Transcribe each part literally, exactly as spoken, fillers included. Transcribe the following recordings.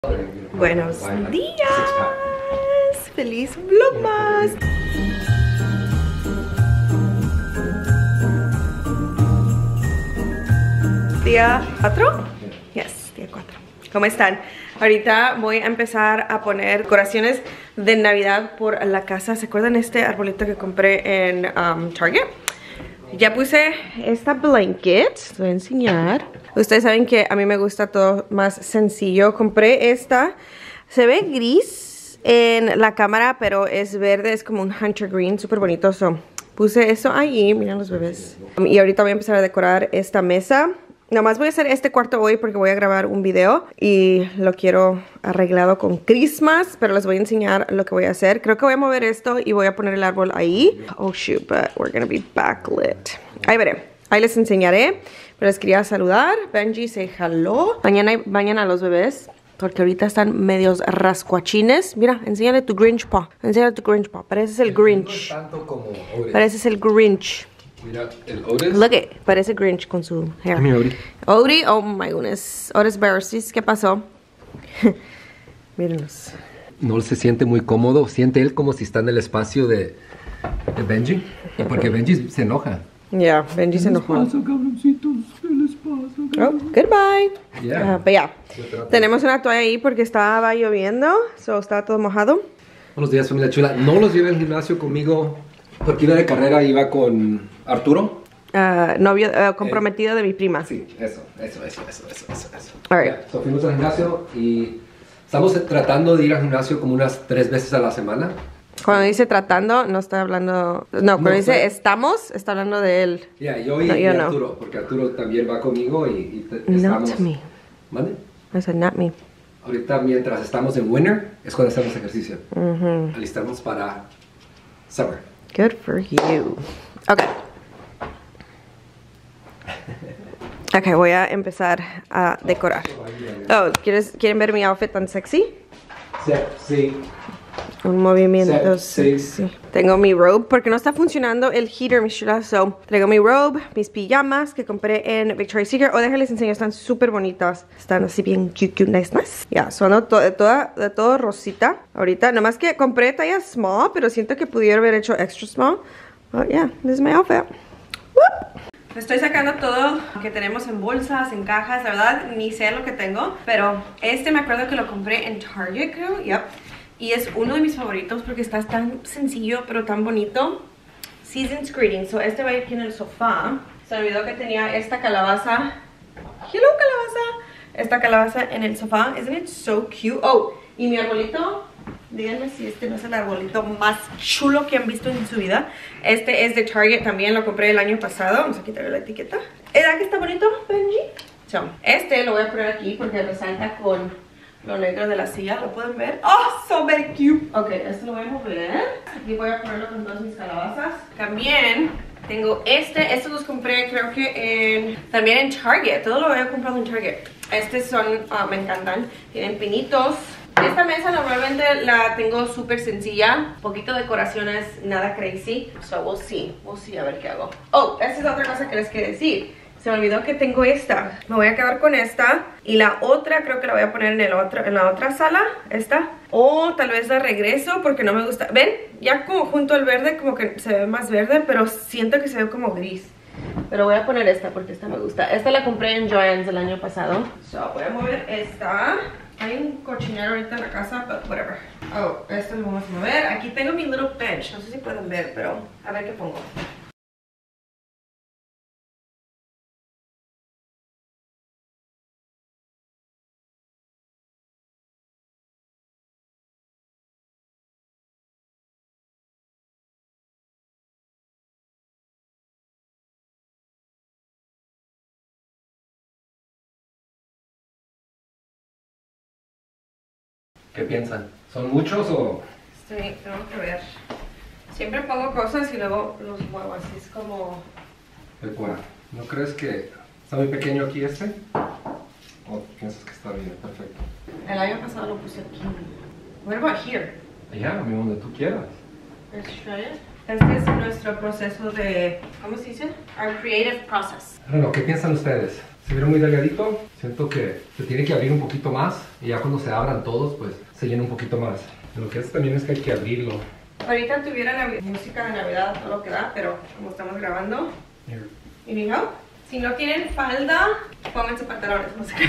Buenos días, feliz vlogmas. Día cuatro, yes, día cuatro. ¿Cómo están? Ahorita voy a empezar a poner decoraciones de Navidad por la casa. ¿Se acuerdan este arbolito que compré en um, Target? Ya puse esta blanket, les voy a enseñar. Ustedes saben que a mí me gusta todo más sencillo. Compré esta, se ve gris en la cámara, pero es verde, es como un hunter green, súper bonito. So, puse eso ahí, miren los bebés. Y ahorita voy a empezar a decorar esta mesa. Nomás voy a hacer este cuarto hoy porque voy a grabar un video y lo quiero arreglado con Christmas, pero les voy a enseñar lo que voy a hacer. Creo que voy a mover esto y voy a poner el árbol ahí. Oh shoot, but we're gonna be backlit. Ahí veré, ahí les enseñaré, pero les quería saludar. Benji se jaló. Mañana bañan a los bebés porque ahorita están medios rascuachines. Mira, enséñale tu Grinch paw. Enséñale tu Grinch paw. Pareces el Grinch. No tanto como Otis. Pareces el Grinch. Mira, el Otis. Look it, parece Grinch con su hair. Mi Ori. Ori, oh my goodness. Otis Barris, ¿qué pasó? Mírenos. No se siente muy cómodo. Siente él como si está en el espacio de, de Benji. Porque Benji se enoja. Ya, yeah, Benji se enojó. ¿Qué les pasa, cabroncitos? ¿Qué les pasa? Oh, goodbye. Yeah. Uh, pero ya, yeah. Tenemos una toalla ahí porque estaba lloviendo. So estaba todo mojado. Buenos días, familia chula. No los llevé al gimnasio conmigo porque iba de carrera, iba con Arturo. Uh, novio uh, comprometido eh, de mi prima. Sí, eso, eso, eso, eso, eso, eso. eso. All right. Yeah, so fuimos al gimnasio y estamos tratando de ir al gimnasio como unas tres veces a la semana. Cuando dice tratando, no está hablando... No, cuando no, dice fue... estamos, está hablando de él. Ya, yeah, yo y, no, y Arturo, no. Porque Arturo también va conmigo y, y te, estamos... Not me. ¿Mande? I said not me. Ahorita mientras estamos en winter, es cuando hacemos ejercicio. Mm-hmm. Alistamos para summer. Good for you. Okay. Ok, voy a empezar a decorar. Oh, ¿quieres, ¿quieren ver mi outfit tan sexy? Sí, sí. Un movimiento sí, sexy. Sí. Tengo mi robe, porque no está funcionando el heater, mis chulas. So, traigo mi robe, mis pijamas que compré en Victoria's Secret. O oh, déjales enseñar, están súper bonitas. Están así bien cute, cute, nice, nice. Ya, yeah, son to de, toda, de todo rosita. Ahorita, nomás que compré talla small, pero siento que pudiera haber hecho extra small. But yeah, this is my outfit. Whoop. Estoy sacando todo que tenemos en bolsas, en cajas, la verdad ni sé lo que tengo, pero este me acuerdo que lo compré en Target, creo, yep. Y es uno de mis favoritos porque está tan sencillo pero tan bonito. Season's Greeting, so este va a ir aquí en el sofá. Se me olvidó que tenía esta calabaza. Hello, calabaza. Esta calabaza en el sofá, isn't it so cute? Oh, y mi arbolito. Díganme si este no es el arbolito más chulo que han visto en su vida. Este es de Target, también lo compré el año pasado. Vamos a quitarle la etiqueta. ¿Verdad que está bonito, Benji? So, este lo voy a poner aquí porque resalta con lo negro de la silla. ¿Lo pueden ver? ¡Oh, so very cute! Ok, este lo voy a mover. Aquí voy a ponerlo con todas mis calabazas. También tengo este. Estos los compré creo que en... también en Target. Todo lo había comprado en Target. Estos son... Uh, me encantan. Tienen pinitos. Esta mesa normalmente la tengo súper sencilla, poquito decoraciones, nada crazy. So we'll see, we'll see a ver qué hago. Oh, esta es otra cosa que les quiero decir. Se me olvidó que tengo esta. Me voy a quedar con esta. Y la otra creo que la voy a poner en, el otro, en la otra sala. Esta. O tal vez la regreso porque no me gusta. ¿Ven? Ya como junto al verde como que se ve más verde, pero siento que se ve como gris. Pero voy a poner esta porque esta me gusta. Esta la compré en Joann's el año pasado. So voy a mover esta. Hay un cochinero ahorita en la casa, but whatever. Oh, esto lo vamos a mover. Aquí tengo mi little bench. No sé si pueden ver, pero a ver qué pongo. ¿Qué piensan? ¿Son muchos o...? Sí, tengo que ver. Siempre pongo cosas y luego los muevo, así es como... Bueno, ¿no crees que está muy pequeño aquí este? ¿O piensas que está bien? Perfecto. El año pasado lo puse aquí. What about here? Allá, yeah, donde tú quieras. Let's try it. Este es nuestro proceso de... ¿Cómo se dice? Our creative process. Bueno, ¿qué piensan ustedes? Se ve muy delgadito. Siento que se tiene que abrir un poquito más. Y ya cuando se abran todos, pues se llena un poquito más. Lo que hace también es que hay que abrirlo. Ahorita tuviera música de Navidad, todo lo que da, pero como estamos grabando, ¿y ni help? Si no tienen falda, pónganse pantalones. No sé.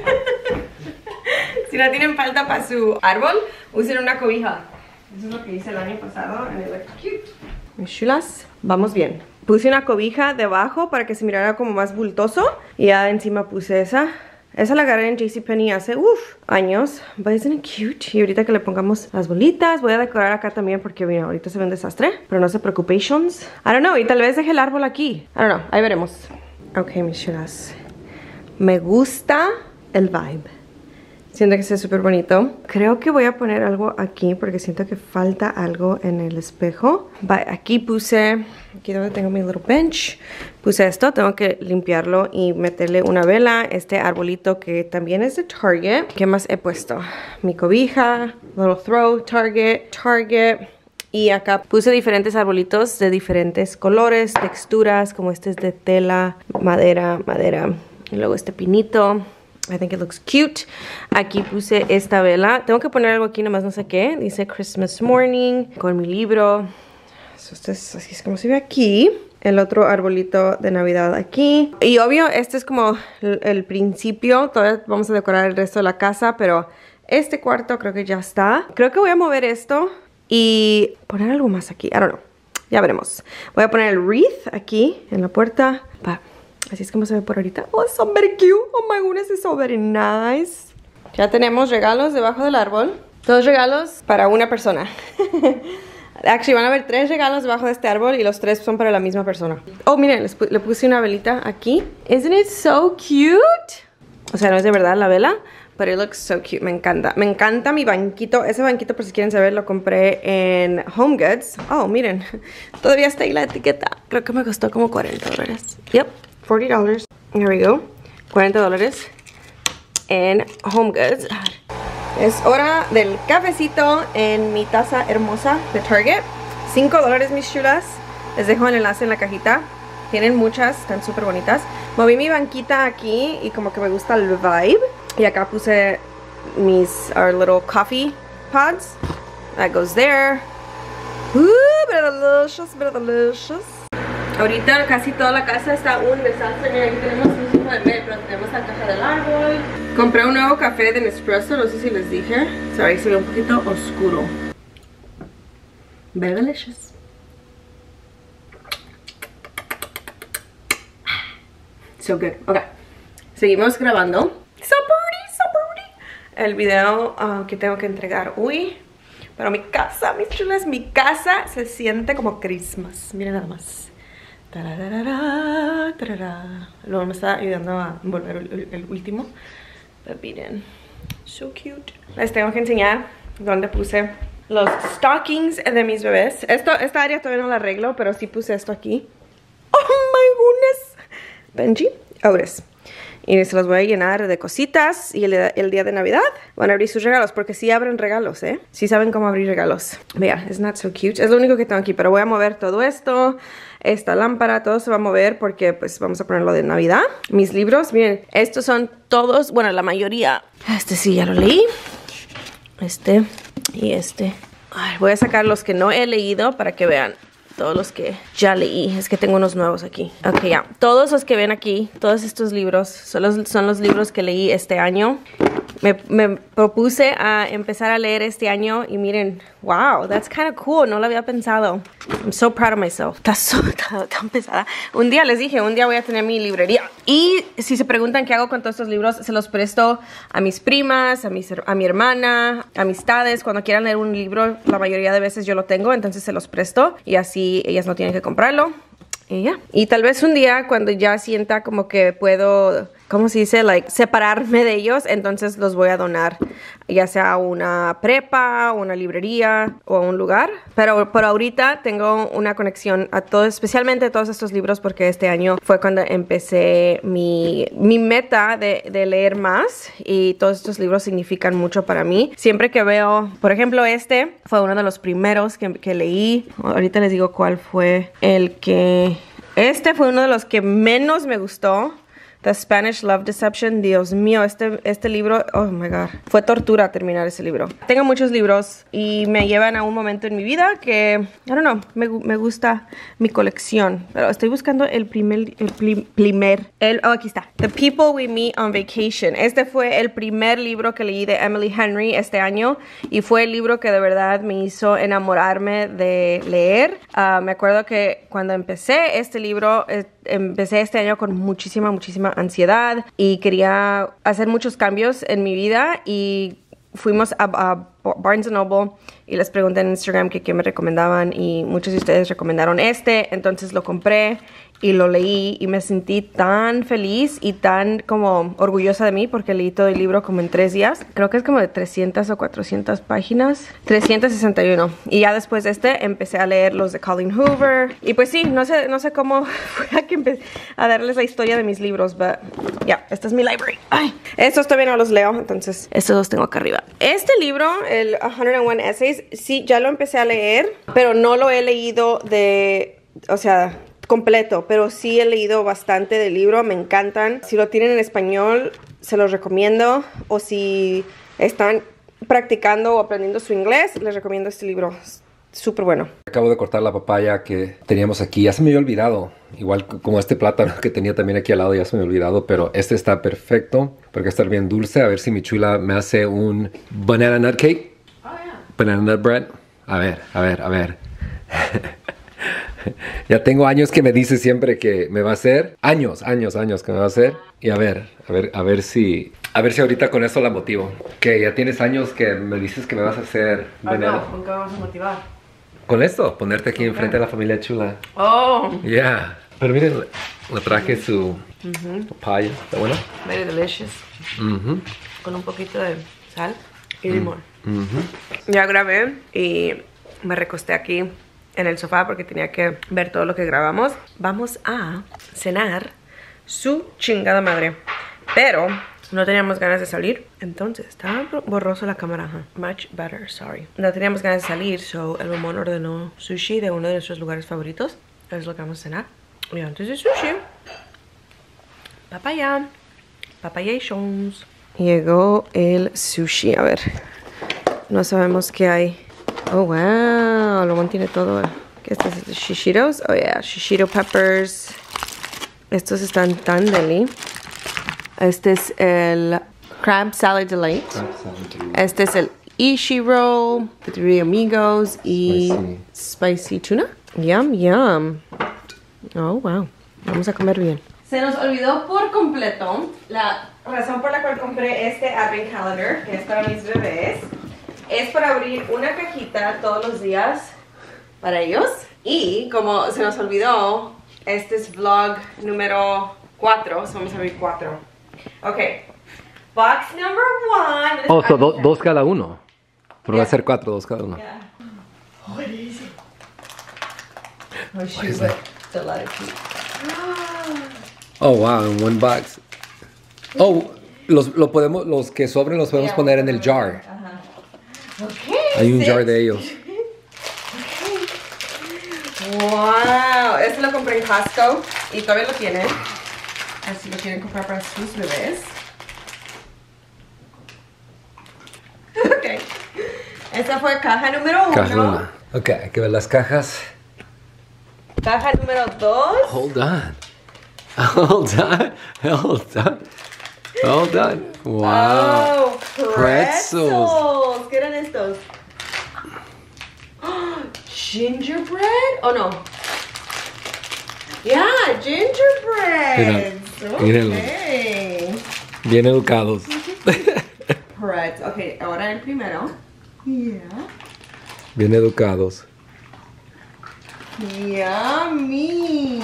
Si no tienen falda para su árbol, usen una cobija. Eso es lo que hice el año pasado en el Cute. Mis chulas, vamos bien. Puse una cobija debajo para que se mirara como más bultoso. Y ya encima puse esa. Esa la agarré en JCPenney hace uf, años. But isn't it cute? Y ahorita que le pongamos las bolitas, voy a decorar acá también porque mira, ahorita se ve un desastre. Pero no se preocupations. I don't know, y tal vez deje el árbol aquí. I don't know, ahí veremos. Ok, mis chulas. Me gusta el vibe. Siento que está súper bonito. Creo que voy a poner algo aquí porque siento que falta algo en el espejo. Aquí puse, aquí donde tengo mi little bench, puse esto. Tengo que limpiarlo y meterle una vela. Este arbolito que también es de Target. ¿Qué más he puesto? Mi cobija, little throw, Target, Target. Y acá puse diferentes arbolitos de diferentes colores, texturas, como este es de tela, madera, madera. Y luego este pinito. I think it looks cute. Aquí puse esta vela. Tengo que poner algo aquí, nomás no sé qué. Dice Christmas Morning con mi libro. So, este es, así es como se ve aquí. El otro arbolito de Navidad aquí. Y obvio, este es como el, el principio. Todavía vamos a decorar el resto de la casa, pero este cuarto creo que ya está. Creo que voy a mover esto y poner algo más aquí. I don't know. Ya veremos. Voy a poner el wreath aquí en la puerta. Va. Así es como se ve por ahorita. Oh, it's so very cute. Oh my goodness, it's so very nice. Ya tenemos regalos debajo del árbol. Dos regalos para una persona. Actually, van a haber tres regalos debajo de este árbol y los tres son para la misma persona. Oh, miren, les pu le puse una velita aquí. Isn't it so cute? O sea, no es de verdad la vela, but it looks so cute. Me encanta. Me encanta mi banquito. Ese banquito, por si quieren saber, lo compré en Home Goods. Oh, miren. Todavía está ahí la etiqueta. Creo que me costó como cuarenta dólares. Yep. forty dollars. Here we go. cuarenta dólares en Home Goods. Es hora del cafecito en mi taza hermosa de Target. cinco dólares, mis chulas. Les dejo el enlace en la cajita. Tienen muchas, están súper bonitas. Moví mi banquita aquí y como que me gusta el vibe. Y acá puse mis our little coffee pods. That goes there. Ooh, but delicious, but delicious. Ahorita casi toda la casa está un desastre. Miren, aquí tenemos un tipo de bed, pero tenemos la caja del árbol. Compré un nuevo café de Nespresso, no sé si les dije. Sorry, se ve un poquito oscuro. Very delicious. So good. Ok, seguimos grabando. So pretty, so pretty. El video uh, que tengo que entregar hoy. Pero mi casa, mis chulas, mi casa se siente como Christmas. Miren nada más. Tararara, tarara. Luego me está ayudando a envolver el, el, el último. Pero miren, so cute. Les tengo que enseñar dónde puse los stockings de mis bebés. Esto, esta área todavía no la arreglo, pero sí puse esto aquí. Oh my goodness. Benji, ahores. Y se los voy a llenar de cositas. Y el, el día de Navidad van a abrir sus regalos. Porque sí abren regalos, ¿eh? Sí saben cómo abrir regalos. Vea, it's not so cute. Es lo único que tengo aquí. Pero voy a mover todo esto. Esta lámpara, todo se va a mover. Porque pues vamos a ponerlo de Navidad. Mis libros, miren. Estos son todos, bueno, la mayoría. Este sí, ya lo leí. Este y este. Ay, voy a sacar los que no he leído para que vean. Todos los que ya leí. Es que tengo unos nuevos aquí. Ok, ya. Todos los que ven aquí, todos estos libros, son los, son los libros que leí este año. Me, me propuse a empezar a leer este año y miren, wow, that's kind of cool. No lo había pensado. I'm so proud of myself. Está so, tan, tan pesada. Un día les dije, un día voy a tener mi librería. Y si se preguntan qué hago con todos estos libros, se los presto a mis primas, a, mis, a mi hermana, amistades. Cuando quieran leer un libro, la mayoría de veces yo lo tengo, entonces se los presto. Y así ellas no tienen que comprarlo. Y ya. Y tal vez un día cuando ya sienta como que puedo, ¿cómo se dice? Like, separarme de ellos, entonces los voy a donar. Ya sea a una prepa, una librería o a un lugar. Pero por ahorita tengo una conexión a todos, especialmente a todos estos libros, porque este año fue cuando empecé mi, mi meta de, de leer más. Y todos estos libros significan mucho para mí. Siempre que veo, por ejemplo, este fue uno de los primeros que, que leí. Ahorita les digo cuál fue el que... Este fue uno de los que menos me gustó. The Spanish Love Deception. Dios mío, este, este libro, oh my God, fue tortura terminar ese libro. Tengo muchos libros y me llevan a un momento en mi vida que, I don't know, me, me gusta mi colección. Pero estoy buscando el primer, el pli, primer, el, oh, aquí está. The People We Meet on Vacation. Este fue el primer libro que leí de Emily Henry este año y fue el libro que de verdad me hizo enamorarme de leer. Uh, me acuerdo que cuando empecé este libro, eh, empecé este año con muchísima, muchísima ansiedad y quería hacer muchos cambios en mi vida y fuimos a, a Barnes and Noble y les pregunté en Instagram que qué me recomendaban y muchos de ustedes recomendaron este, entonces lo compré y lo leí y me sentí tan feliz y tan como orgullosa de mí porque leí todo el libro como en tres días. Creo que es como de trescientas o cuatrocientas páginas. trescientas sesenta y uno. Y ya después de este empecé a leer los de Colleen Hoover. Y pues sí, no sé, no sé cómo fue a que empecé a darles la historia de mis libros, pero ya, yeah, esta es mi library. Ay, estos todavía no los leo, entonces estos los tengo acá arriba. Este libro, el one oh one Essays, sí, ya lo empecé a leer, pero no lo he leído de, o sea, completo, pero sí he leído bastante del libro, me encantan. Si lo tienen en español, se los recomiendo, o si están practicando o aprendiendo su inglés, les recomiendo este libro. Súper bueno. Acabo de cortar la papaya que teníamos aquí. Ya se me había olvidado. Igual como este plátano que tenía también aquí al lado, ya se me había olvidado. Pero este está perfecto porque va a estar bien dulce. A ver si mi chula me hace un banana nut cake. Oh, yeah. Banana nut bread. A ver, a ver, a ver. Ya tengo años que me dice siempre que me va a hacer. Años, años, años que me va a hacer. Y a ver, a ver, a ver si... A ver si ahorita con eso la motivo. Que ya tienes años que me dices que me vas a hacer banana. No, ¿con qué vamos a motivar? Con esto, ponerte aquí okay. Enfrente de la familia chula. Oh. Yeah. Pero miren, le traje su uh-huh. papaya. ¿Está buena? Very delicious. Uh-huh. Con un poquito de sal y limón. Uh-huh. Ya grabé y me recosté aquí en el sofá porque tenía que ver todo lo que grabamos. Vamos a cenar su chingada madre. Pero no teníamos ganas de salir. Entonces, estaba borroso la cámara. Huh? Much better, sorry. No teníamos ganas de salir, so el mamón ordenó sushi de uno de nuestros lugares favoritos. Es lo que vamos a cenar. Y antes de sushi, papaya. Papayations. Llegó el sushi. A ver, no sabemos qué hay. Oh, wow. El mamón tiene todo. ¿Qué es esto? Shishitos. Oh, yeah. Shishito peppers. Estos están tan deli. Este es el Crab Salad Delight. Crab Salad Delight. Este es el Ichiro, The Three Amigos y Spicy. Spicy Tuna. Yum, yum. Oh, wow. Vamos a comer bien. Se nos olvidó por completo la razón por la cual compré este Advent Calendar, que es para mis bebés. Es para abrir una cajita todos los días para ellos. Y como se nos olvidó, este es vlog número cuatro. So vamos a abrir cuatro. Ok. Box number one. Oh, so do, dos cada uno. Pero yeah. Va a ser cuatro, dos cada uno. Yeah. What is it? Oh, shoot, like a lot of tea. Oh, wow, in one box. Oh, los, lo podemos, los que sobren los podemos yeah, poner en el jar. Uh-huh. Okay. Hay un jar de ellos. Okay. Wow, este lo compré en Costco y todavía lo tienen. Así lo quieren comprar para sus bebés. Ok. Esta fue caja número uno. Caja uno. Ok, hay que ver las cajas. Caja número dos. Hold on. Hold on. Hold on. Hold on. Wow. Oh, pretzels. pretzels. ¿Qué eran estos? Gingerbread? Oh, no. Yeah, gingerbread. Mírenlo. Okay. Bien educados. Pretz. Ok, ahora el primero. Yeah. Bien educados. Yummy.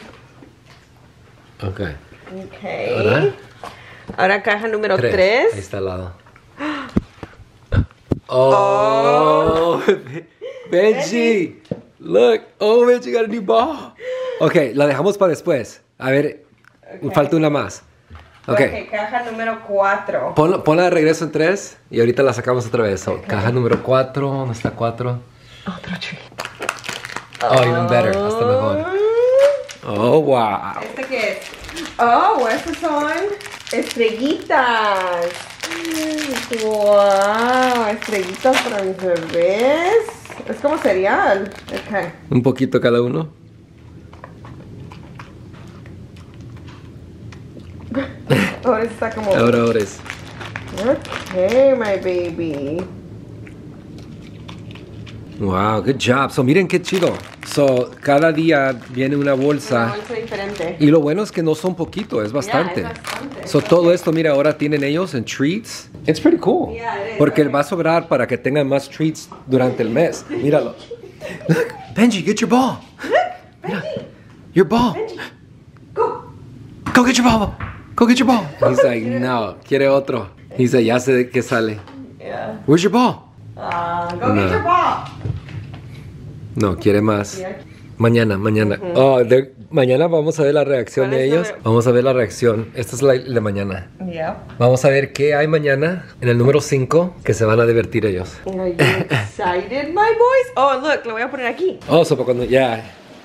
Ok. Ok. Ahora, ahora caja número tres. tres. Ahí está al lado. Oh, oh. Benji. Look. Oh, Benji got a new ball. Ok, la dejamos para después. A ver, okay. Falta una más. Ok. Ok, caja número cuatro. Pon, ponla de regreso en tres y ahorita la sacamos otra vez. Okay. Caja número cuatro. ¿Dónde está cuatro? Otro tree. Oh, even better. Hasta mejor. Oh, wow. ¿Este qué es? Oh, estos son estrellitas. Wow, estrellitas para mis bebés. Es como cereal. Okay. Un poquito cada uno. Ahora está como... Ahora, ahora es. Okay, my baby. Wow, good job. So, miren qué chido. So, cada día viene una bolsa. Una bolsa diferente. Y lo bueno es que no son poquito, es bastante. Yeah, es bastante. So, todo esto, mira, ahora tienen ellos en treats. It's pretty cool. Yeah, it is. Porque Okay. va a sobrar para que tengan más treats durante el mes. Míralo. Look, Benji, get your ball. Mira, your ball. Benji, go. Go get your ball. Go get your ball. He's like, no, quiere otro. He's like, ya sé de qué sale. Yeah. Where's your ball? Uh, go No. get your ball. No, quiere más. Yeah. Mañana, mañana. Oh, de- mañana vamos a ver la reacción ¿Cuál de es ellos. la- Vamos a ver la reacción. Esta es la de mañana. Yeah. Vamos a ver qué hay mañana en el número cinco que se van a divertir ellos. Are you excited, my boys? Oh, look, lo voy a poner aquí. Oh, so para cuando ya.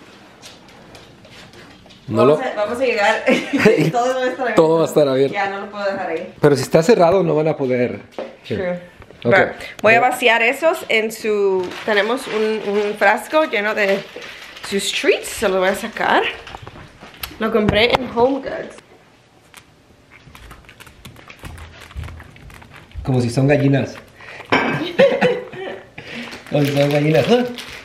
No lo... vamos, a, vamos a llegar. Todo va a estar abierto. Todo va a estar abierto. Ya, no lo puedo dejar ahí. Pero si está cerrado no van a poder. True. Ok. Bueno, voy a vaciar esos en su... Tenemos un, un frasco lleno de sus treats. Se lo voy a sacar. Lo compré en Home Goods. Como si son gallinas. Como si son gallinas. ¿Ah?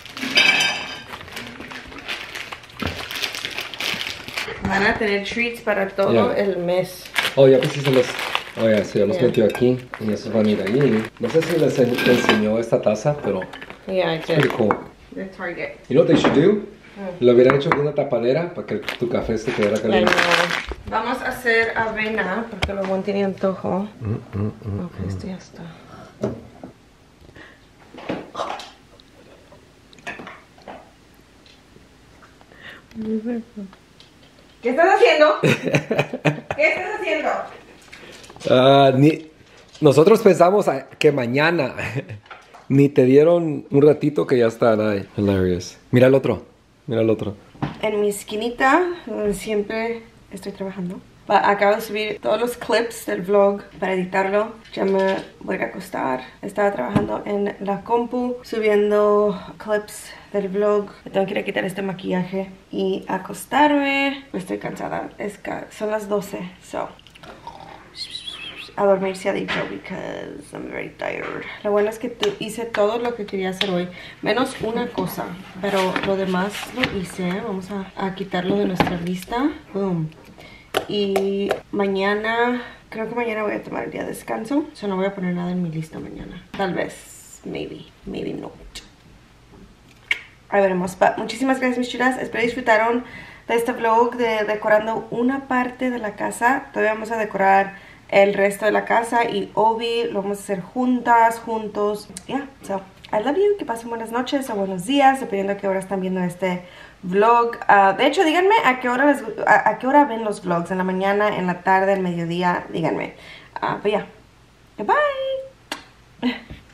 Van a tener treats para todo Yeah. el mes. Oh, ya pues sí se los... Oh, ya, sí, ya los Yeah. metió aquí. Y esos van a ir ahí. No sé si les en- te enseñó esta taza, pero... Yeah, I Pretty did. cool. De Target. You know what they should do? Lo hubieran hecho con una tapadera para que tu café se quedara I caliente. know. Vamos a hacer avena porque lo buen tiene antojo. Mm, mm, mm. Ok, esto ya está. ¿Qué estás haciendo? ¿Qué estás haciendo? Ah, ni... Nosotros pensamos a- que mañana ni te dieron un ratito que ya está ahí. Hilarious. Mira el otro. Mira el otro. En mi esquinita, donde siempre estoy trabajando, va- acabo de subir todos los clips del vlog para editarlo. Ya me voy a acostar. Estaba trabajando en la compu, subiendo clips del vlog. Me tengo que ir a quitar este maquillaje y acostarme. Estoy cansada. Es ca- son las doce. So, a dormir se ha dicho because I'm very tired. Lo bueno es que tu- hice todo lo que quería hacer hoy, menos una cosa, pero lo demás lo hice. Vamos a, a quitarlo de nuestra lista. Boom. Y mañana, creo que mañana voy a tomar el día de descanso. O sea, no voy a poner nada en mi lista mañana. Tal vez, maybe, maybe not. Ahí veremos. But muchísimas gracias, mis chulas. Espero disfrutaron de este vlog de decorando una parte de la casa. Todavía vamos a decorar el resto de la casa y Obi lo vamos a hacer juntas, juntos. Yeah, so I love you. Que pasen buenas noches o buenos días, dependiendo a qué hora están viendo este vlog. Uh, de hecho, díganme a qué hora les, a, a qué hora ven los vlogs. En la mañana, en la tarde, al mediodía. Díganme. Uh, but yeah. Goodbye.